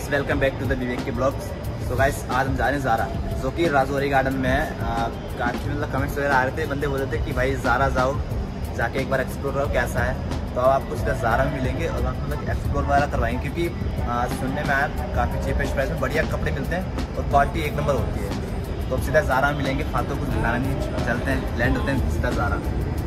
Guys welcome back to the Vivek K blogs. तो guys आज हम जा रहे हैं ज़ारा, जो कि राजौरी गार्डन में है। काफ़ी मतलब कमेंट्स वगैरह आ रहे थे, बंदे बोल रहे थे कि भाई ज़ारा जाओ, जाके एक बार एक्सप्लोर करो कैसा है। तो आपको सीधा ज़ारा में मिलेंगे और वहाँ मतलब एक्सप्लोर वगैरह करवाएंगे, क्योंकि सुनने में आया काफ़ी चीपेस्ट प्राइस में बढ़िया कपड़े मिलते हैं और क्वालिटी एक नंबर होती है। तो अब सीधा ज़ारा में मिलेंगे, फालतू कुछ दिखाना नहीं, चलते हैं, लैंड होते हैं सीधा Zara.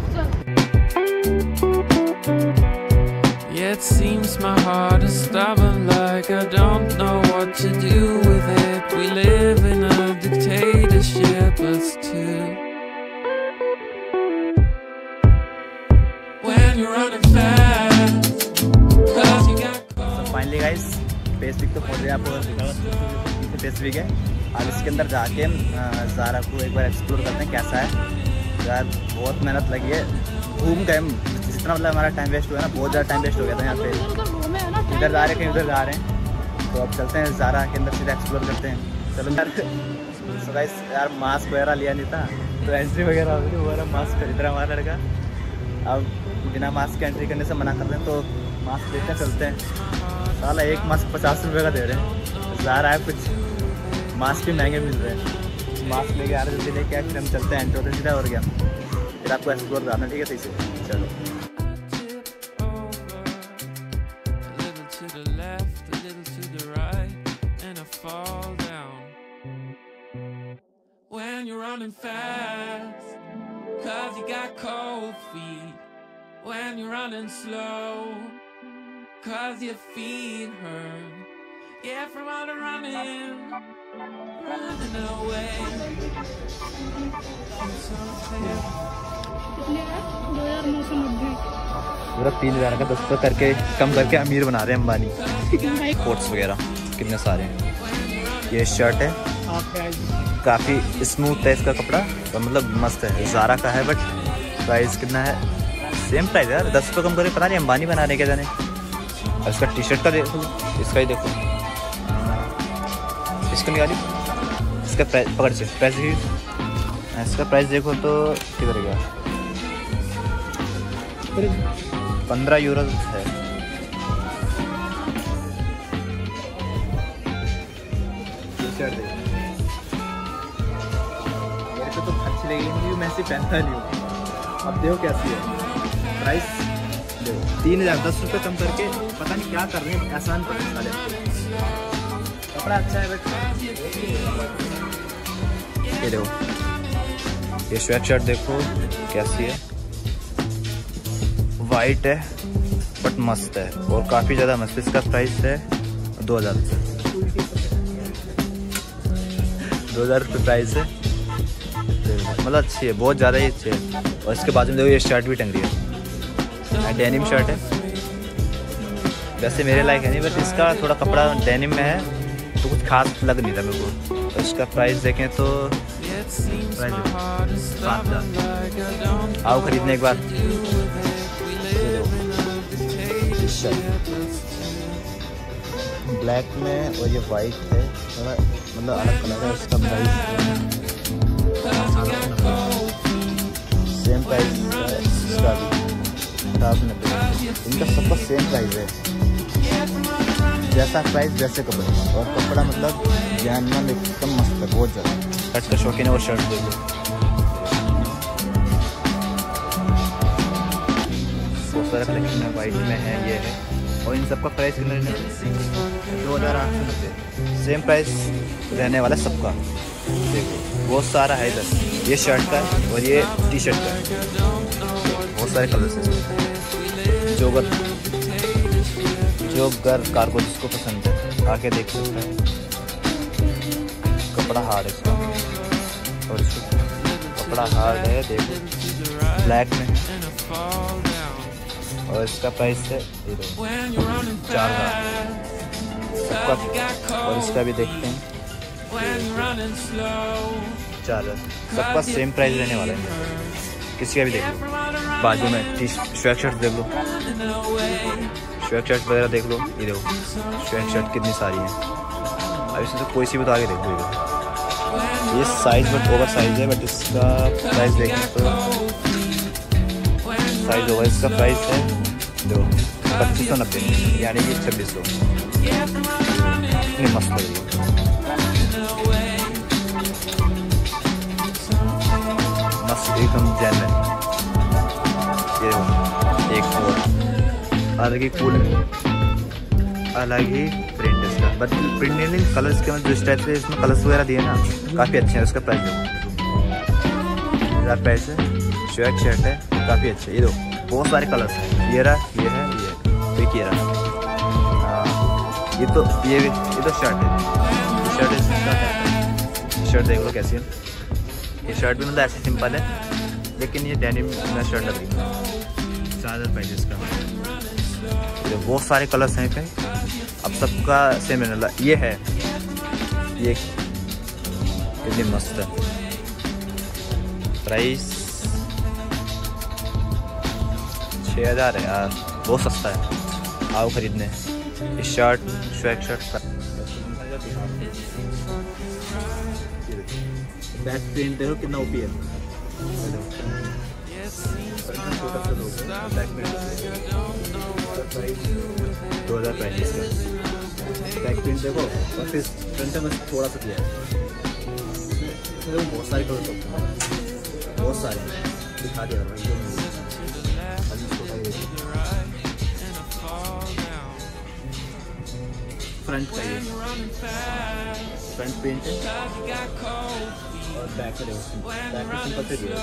Yeah, it seems my heart is stubborn, like I don't know what to do with it. We live in a dictatorship, us two. When you're running fast, 'cause you got caught. Finally guys Facebook तो पहुँच गए, आपको Facebook है। अब इसके अंदर जाके हम ज़ारा को एक बार एक्सप्लोर करते हैं कैसा है। यार बहुत मेहनत लगी है, घूम गए हम, जितना मतलब हमारा टाइम वेस्ट हुआ है ना, बहुत ज़्यादा टाइम वेस्ट हो गया था यहाँ पे। इधर जा रहे हैं, कहीं उधर जा रहे हैं, तो अब चलते हैं ज़ारा के अंदर सीधा एक्सप्लोर करते हैं। चलो यार। सो गाइस यार मास्क वगैरह लिया नहीं था, तो एंट्री वगैरह हो गई, वो मास्क खरीद रहा हमारा लड़का। अब बिना मास्क के एंट्री करने से मना कर रहे हैं, तो मास्क लेते चलते हैं। साला एक मास्क 50 रुपये का दे रहे हैं। ज़ारा है, कुछ मास्क भी महंगे मिल रहे हैं। मास्क लेके आ रहे थे, लेके हम चलते हैं एंट्री होते सीधा, और गया फिर आपको एक्सप्लोर करना, ठीक है? सही से चलो। When you're running fast, 'cause you got cold feet. When you're running slow, 'cause your feet hurt. Yeah, from all the running away. I'm so clear. पूरा 3000 का 10 करके कम करके अमीर बना रहे हैं अंबानी। कोट्स वगैरह कितने सारे हैं। ये शर्ट है, काफ़ी स्मूथ है इसका कपड़ा, तो मतलब मस्त है। ज़ारा का है, बट प्राइस कितना है? सेम प्राइस है यार, 10 रुपये कम करके, पता नहीं अंबानी बना रहे क्या जाने। और इसका टी शर्ट का देखो, इसका ही देखो, इसको निकाली, इसका प्राइस पकड़ से प्राइस ही, इसका प्राइस देखो तो क्या करेगा, 15 यूरो है। शर्ट देखो, मेरे को तो अच्छी लगी नहीं, मैं ऐसे पहनता नहीं हूँ। अब देखो कैसी है प्राइस, देखो 3000, 10 रुपये कम करके, पता नहीं क्या कर रहे हैं, आसान पर साले। कपड़ा अच्छा है, बट ये देखो, ये स्वेट शर्ट देखो कैसी है, वाइट है बट मस्त है और काफ़ी ज़्यादा मस्त। इसका प्राइस है 2000 रुपये, 2000 रुपये प्राइस है, मतलब अच्छी है, बहुत ज़्यादा ही अच्छी है। और इसके बाजू में देखो ये शर्ट भी टंग रही है, डेनिम शर्ट है, वैसे मेरे लायक है नहीं, बट इसका थोड़ा कपड़ा डेनिम में है तो कुछ खास लग नहीं था मेरे को। तो इसका प्राइस देखें तो प्राइस 7000। आओ खरीदने एक बार। ब्लैक में और ये वाइट है, थोड़ा मतलब अलग कलर है। इसका प्राइस सेम प्राइस है, इसका भी 90। इनका सबका सेम प्राइस है, जैसा प्राइस वैसे कपड़े, और कपड़ा मतलब जानना एकदम मस्त है, बहुत ज़्यादा। शर्ट का शौकीन है, और शर्ट देखो बहुत सारा कलेक्शन है, वाइट में है, ये है। और इन सबका प्राइस कितना है? 2890। सेम प्राइस रहने वाला सबका। देखो बहुत सारा है इधर, ये शर्ट का है और ये टी शर्ट का है, बहुत सारे कलर्स हैं। जोगर कार्गो जिसको पसंद है आके देख सकता है। कपड़ा हार्ड है इसका, और इसका कपड़ा हार्ड है, देखो ब्लैक में है, और इसका प्राइस है 4000। और इसका भी देखते हैं 4000। सबका सेम प्राइस रहने वाला है, किसी का भी देख लो। बाजू में स्वेट शर्ट देख लो, स्वेट शर्ट वगैरह देख लो, ये देखो स्वेट शर्ट कितनी सारी हैं। अब इसमें तो कोई सी भी तो आगे देख लो, ये साइज बट ओवर साइज है, बट इसका प्राइस देखें तो साइज होगा, इसका प्राइस है 2590 यानी कि 2600। इतनी मस्त लग रही है, मस्त एकदम जेन्युइन। ये एक और अलग ही कूल, अलग ही प्रिंट इसका, बट प्रिंट नहीं, कलर्स के जिस टाइप से इसमें कलर्स वगैरह दिए ना काफ़ी अच्छे हैं। उसका प्राइस देखो, प्राइस है, शर्ट है काफ़ी अच्छे। ये दो बहुत सारे कलर्स हैं, ये रहा, ये है, ये रहा। ये तो शर्ट है, शर्ट देख लो कैसी है। ये शर्ट भी मतलब ऐसे सिंपल है, लेकिन ये डेनिम में शर्ट लग रही है। 4000 प्राइस इसका। बहुत सारे कलर्स हैं पे, अब सबका सेम है। ये है, ये कितनी मस्त है। प्राइस 6000 है यार, बहुत सस्ता है, आओ खरीदने। ये शर्ट बैक प्रिंट देखो कितना ओपी है। बैक प्रिंट 2000 प्राइस इसका। बैक प्रिंट देखो, और फिर फ्रंट में थोड़ा सा किया है। बहुत सारे कलर होते हैं, बहुत सारे दिखा दिया भाई। फ्रंट का ये फ्रंट प्रिंट है और बैक का देखो, बैक में सिंपल से दिया है।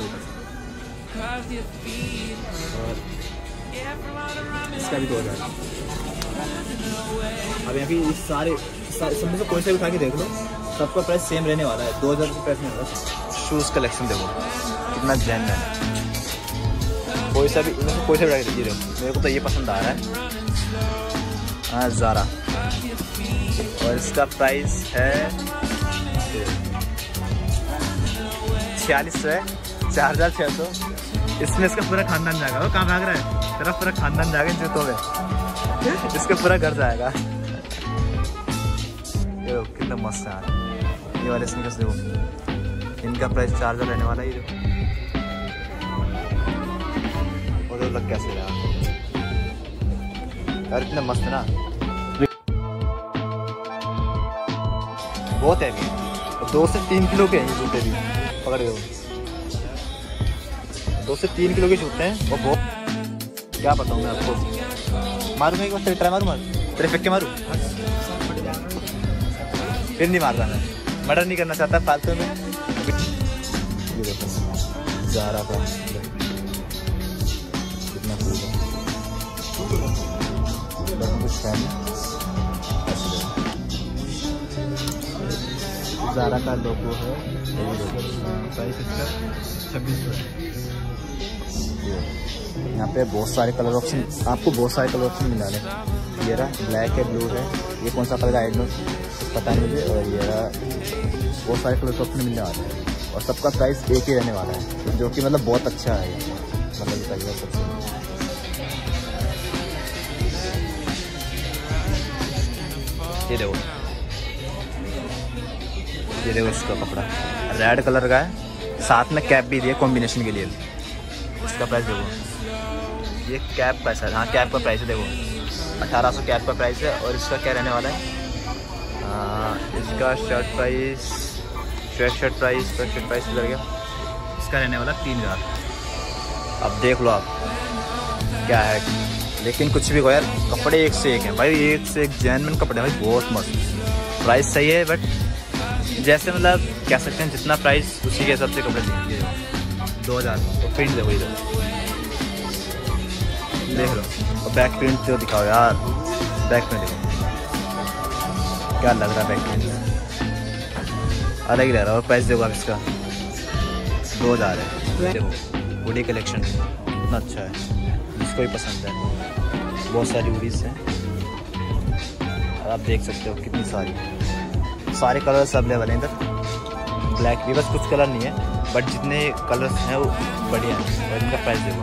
और इसका भी 2000। अब यहाँ भी सारे सब में से कोई सा भी उठा के देख लो, सबका प्राइस सेम रहने वाला है, 2000 के प्राइस में होगा। शूज़ कलेक्शन देखो कितना जेन्युइन है, कोई सा भी उठा के दीजिए। मेरे को तो ये पसंद आ रहा है, हाँ ज़ारा, और इसका प्राइस है 4600 है, 4600। इसमें इसका पूरा खानदान जाएगा। वो कहाँ भाग रहा है, तेरा पूरा खानदान जाएगा इन जूतों में, इसका पूरा घर जाएगा। ये कितना मस्त है ये वाले स्नीकर्स देखो, इनका प्राइस 4000 रहने वाला है। ये और लग कैसे रहा यार, इतना मस्त है ना, बहुत है। 2 से 3 किलो के हैं ये जूते भी, पकड़ दो। 2 से 3 किलो के जूते हैं, और बहुत क्या बताऊँ मैं आपको। मारूंगा एक बार, तेरे ट्राई मारूँ, तेरे फेंक के मारूँ, फिर नहीं मार रहा मैं, मर्डर नहीं करना चाहता फालतू में। ये देखो ज़ारा का कितना कूल है, कुछ ज़ारा का लोगो है। प्राइस इसका 2600 है। यहाँ पे बहुत सारे कलर ऑप्शन, आपको बहुत सारे कलर ऑप्शन मिल रहे हैं। ये रहा ब्लैक है, ब्लू है, ये कौन सा कलर का आइडनो पता नहीं मुझे। और ये रहा बहुत सारे कलर ऑप्शन मिलने वाले हैं, और सबका प्राइस एक ही रहने वाला है, जो कि मतलब बहुत अच्छा है। मतलब बताइए सबसे ये देखो, ये देखो इसका कपड़ा रेड कलर का है, साथ में कैप भी दिया कॉम्बिनेशन के लिए। इसका प्राइस देखो, ये कैप का है, हाँ कैप का प्राइस है देखो 1800 कैप का प्राइस है। और इसका क्या रहने वाला है, इसका शर्ट प्राइस लग गया, इसका रहने वाला 3000। अब देख लो आप क्या है, लेकिन कुछ भी कहो यार, कपड़े एक से एक हैं भाई, एक से एक जेन्युइन कपड़े भाई, बहुत मस्त। प्राइस सही है, बट जैसे मतलब कह सकते हैं जितना प्राइस उसी के हिसाब से कपड़े दिए। 2000 तो प्रिंट देखो इधर देख लो, और बैक प्रिंट तो दिखाओ यार, बैक प्रिंट देखो क्या लग रहा है, बैक प्रिंट अलग ही रह रहा है। और प्राइस देखो आप इसका 2000 है। देखो हुडी कलेक्शन इतना अच्छा है, जिसको भी पसंद है, बहुत सारी हुडीज हैं, और आप देख सकते हो कितनी सारे कलर्स अवेलेबल हैं इधर। ब्लैक भी, बस कुछ कलर नहीं है, बट जितने कलर्स हैं वो बढ़िया हैं। और इनका प्राइस देखो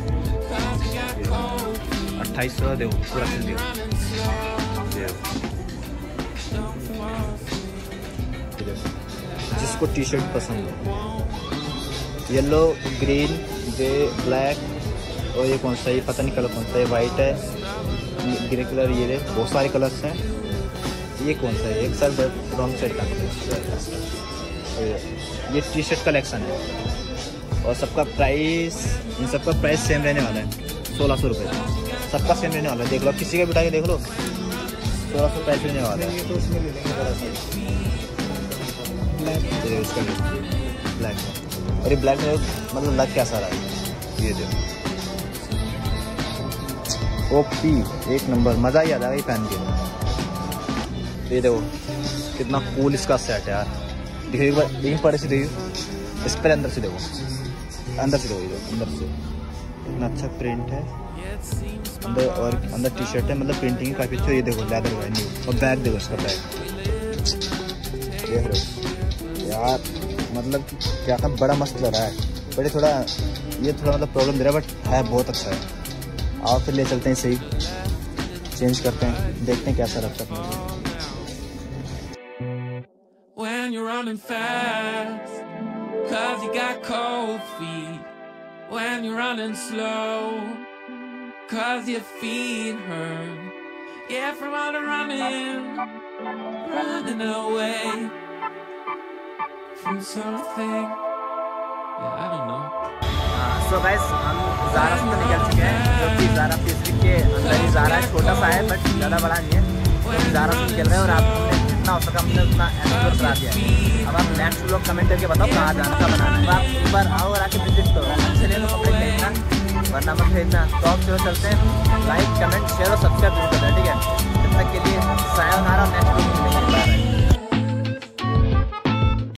2800 देखो, पूरा फिल देखो। जिसको टी शर्ट पसंद है, येलो, ग्रीन, ग्रे, ब्लैक, और ये कौन सा, ये पता नहीं कलर कौन सा है, वाइट है, ग्रे कलर, ये बहुत सारे कलर्स हैं। ये कौन सा है? एक साल रॉन्ग साइड का। ये टी शर्ट कलेक्शन है और सबका प्राइस, इन सबका प्राइस सेम रहने वाला है, 1600 रुपये। सबका सेम रहने वाला है, देख लो, किसी का भी उठा के देख लो, 1600 प्राइस रहने वाला है। तो उसमें ले लेंगे बड़ा सा ब्लैक, और ये ब्लैक में मतलब लग क्या सारा है। ये देखो ओपी, एक नंबर, मज़ा ही आ जाएगा ये पहन के। ये देखो कितना कूल इसका सेट है यार। देखो एक बार यहीं पर से देखो, इस पर अंदर से देखो, अंदर से देखो, ये देखो अंदर से इतना अच्छा प्रिंट है अंदर, और अंदर टी शर्ट है, मतलब प्रिंटिंग काफ़ी अच्छी है। ये देखो लेदर है न्यू, और बैग देखो इसका बैग, देख रहे हो यार, मतलब क्या था, बड़ा मस्त लग रहा है। बड़े थोड़ा ये थोड़ा मतलब प्रॉब्लम दे रहा है, बट है बहुत अच्छा है। आओ फिर ले चलते हैं, सही चेंज करते हैं, देखते हैं कैसा लगता है। When you're running fast, 'cause you got cold feet. When you're running slow, 'cause your feet hurt. Yeah, from all the running away from something. Yeah, I don't know. So guys, हम Zara से निकल चुके हैं, जो कि Zaara Pacific के अंदर ही ज़ारा है, छोटा सा है बट ज़्यादा बड़ा नहीं है। तो ज़ारा से निकल रहे हैं और आपने जितना हो सका हमने उतना एक्सप्लोर करा दिया है। अब आप नेक्स्ट व्लॉग कमेंट करके बताओ कहाँ जाना, कहाँ बनाना है। तो आप एक बार आओ और आके विजिट करो, अच्छे लिए तो कपड़े खरीदना, वरना मत खरीदना। तो आप चलो चलते हैं, लाइक कमेंट शेयर और सब्सक्राइब जरूर करना, ठीक है। तब तक के लिए सायोनारा, नेक्स्ट व्लॉग में मिलेंगे।